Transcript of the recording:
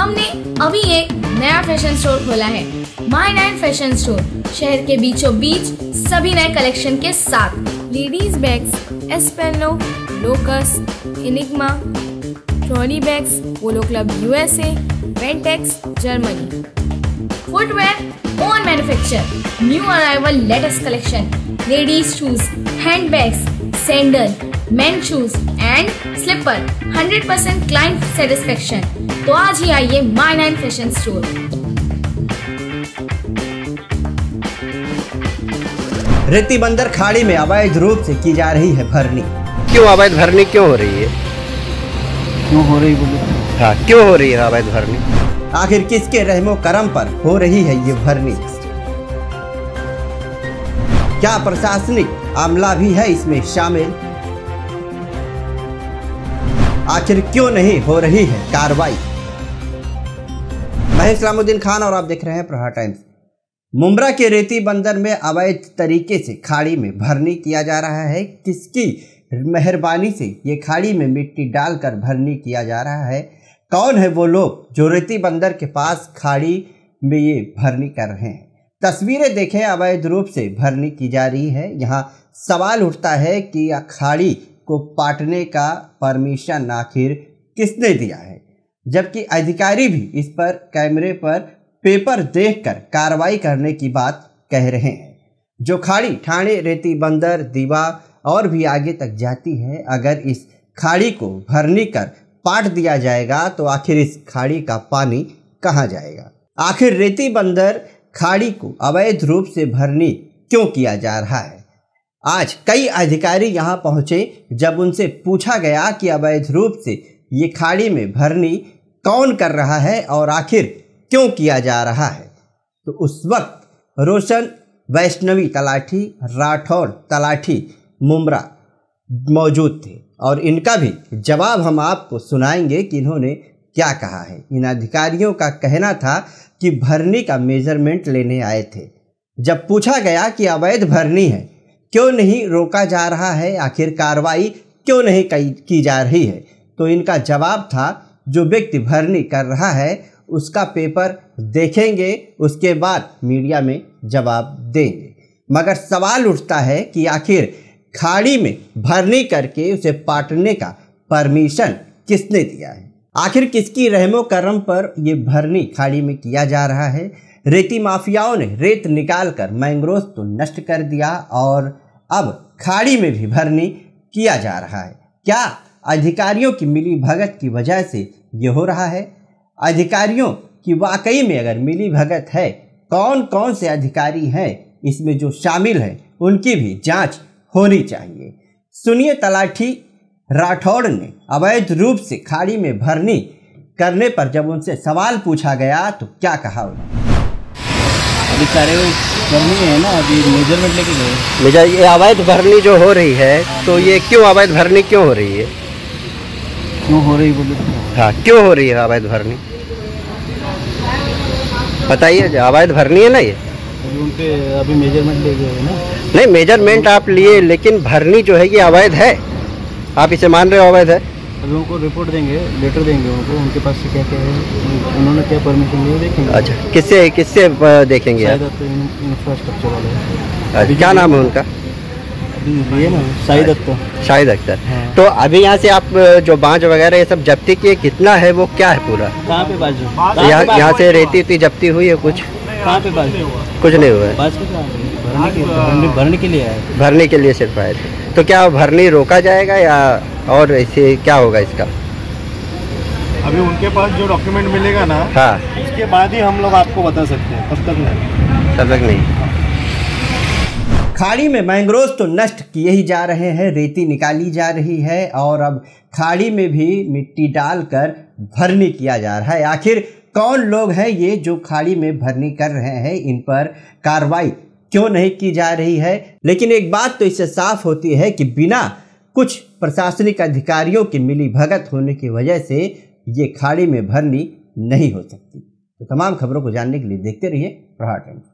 हमने अभी एक नया फैशन स्टोर खोला है, माय 9 फैशन स्टोर। शहर के बीचों बीच सभी नए कलेक्शन के साथ ladies bags, Espeno, Locus, Enigma, trolley bags, polo club USA, Ventex Germany. Footwear own manufacture, new arrival latest collection, ladies shoes, handbags, sandal, men shoes and slipper, 100% client satisfaction. तो आज ही आइए my 9 fashion store. रेती बंदर खाड़ी में अवैध रूप से की जा रही है भरनी। क्यों अवैध भरनी क्यों हो रही है? क्यों हो रही बोले? हाँ, क्यों हो रही है अवैध भरनी? आखिर किसके रहमो करम पर हो रही है ये भरनी? क्या प्रशासनिक आमला भी है इसमें शामिल? आखिर क्यों नहीं हो रही है कार्रवाई? मैं इस्लामुद्दीन खान और आप देख रहे हैं प्रहार टाइम्स। मुंब्रा के रेती बंदर में अवैध तरीके से खाड़ी में भरनी किया जा रहा है। किसकी मेहरबानी से ये खाड़ी में मिट्टी डालकर भरनी किया जा रहा है? कौन है वो लोग जो रेती बंदर के पास खाड़ी में ये भरनी कर रहे हैं? तस्वीरें देखें, अवैध रूप से भरनी की जा रही है। यहाँ सवाल उठता है कि यह खाड़ी को पाटने का परमिशन आखिर किसने दिया है, जबकि अधिकारी भी इस पर कैमरे पर पेपर देखकर कार्रवाई करने की बात कह रहे हैं। जो खाड़ी ठाणे, रेती बंदर, दीवा और भी आगे तक जाती है, अगर इस खाड़ी को भरनी कर पाट दिया जाएगा तो आखिर इस खाड़ी का पानी कहाँ जाएगा? आखिर रेती बंदर खाड़ी को अवैध रूप से भरनी क्यों किया जा रहा है? आज कई अधिकारी यहाँ पहुँचे। जब उनसे पूछा गया कि अवैध रूप से ये खाड़ी में भरनी कौन कर रहा है और आखिर क्यों किया जा रहा है, तो उस वक्त रोशन वैष्णवी तलाठी, राठौड़ तलाठी मुंब्रा मौजूद थे और इनका भी जवाब हम आपको सुनाएंगे कि इन्होंने क्या कहा है। इन अधिकारियों का कहना था कि भरनी का मेजरमेंट लेने आए थे। जब पूछा गया कि अवैध भरनी है, क्यों नहीं रोका जा रहा है, आखिर कार्रवाई क्यों नहीं की जा रही है, तो इनका जवाब था जो व्यक्ति भरनी कर रहा है उसका पेपर देखेंगे, उसके बाद मीडिया में जवाब देंगे। मगर सवाल उठता है कि आखिर खाड़ी में भरनी करके उसे पाटने का परमिशन किसने दिया है? आखिर किसकी रहमो करम पर ये भरनी खाड़ी में किया जा रहा है? रेती माफियाओं ने रेत निकालकर मैंग्रोव तो नष्ट कर दिया और अब खाड़ी में भी भरनी किया जा रहा है। क्या अधिकारियों की मिली भगत की वजह से ये हो रहा है? अधिकारियों की वाकई में अगर मिली भगत है, कौन कौन से अधिकारी हैं इसमें जो शामिल हैं, उनकी भी जांच होनी चाहिए। सुनिए, तलाठी राठौड़ ने अवैध रूप से खाड़ी में भरनी करने पर जब उनसे सवाल पूछा गया तो क्या कहा उन्होंने? अभी कार्रवाई करनी है ना, अभी मेजरमेंट लेके गए। ये अवैध भरनी जो हो रही है, तो ये क्यों अवैध भरनी क्यों हो रही है? क्यों हो रही बोले? हाँ, क्यों हो रही है अवैध भरनी? बताइए। अवैध भरनी है ना ये? अभी उनके अभी मेजरमेंट ले गए ना। नहीं, मेजरमेंट आप लिए, लेकिन भरनी जो है ये अवैध है। आप इसे मान रहे हो अवैध है? अभी उनको रिपोर्ट देंगे, लेटर देंगे उनको, उनके पास से क्या क्या है, उन्होंने क्या परमिशन दी देखेंगे। अच्छा, किससे देखेंगे आप? इंफ्रास्ट्रक्चर वाले। क्या नाम है उनका? अभी ये ना शाहिद अख्तर। शाहिद अख्तर। हाँ। तो अभी यहाँ से आप जो बांझ वगैरह ये सब जब्ती किए, कितना है वो, क्या है पूरा? कहाँ पे बाजू? यहाँ से रेती जब्ती हुई है कुछ? कहाँ पे बाजू? कुछ नहीं हुआ है। भरने के लिए आए। भरने के लिए सिर्फ आए थे। तो क्या भरनी रोका जाएगा या और ऐसे क्या होगा इसका? अभी उनके पास जो डॉक्यूमेंट मिलेगा ना, हाँ, उसके बाद ही हम लोग आपको बता सकते हैं, तब तक नहीं। तब तक नहीं। खाड़ी में मैंग्रोव तो नष्ट किए ही जा रहे हैं, रेती निकाली जा रही है और अब खाड़ी में भी मिट्टी डालकर भरनी किया जा रहा है। आखिर कौन लोग हैं ये जो खाड़ी में भरनी कर रहे हैं? इन पर कार्रवाई क्यों नहीं की जा रही है? लेकिन एक बात तो इससे साफ होती है कि बिना कुछ प्रशासनिक अधिकारियों की मिली भगत होने की वजह से ये खाड़ी में भरनी नहीं हो सकती। तो तमाम खबरों को जानने के लिए देखते रहिए प्रहार टाइम्स।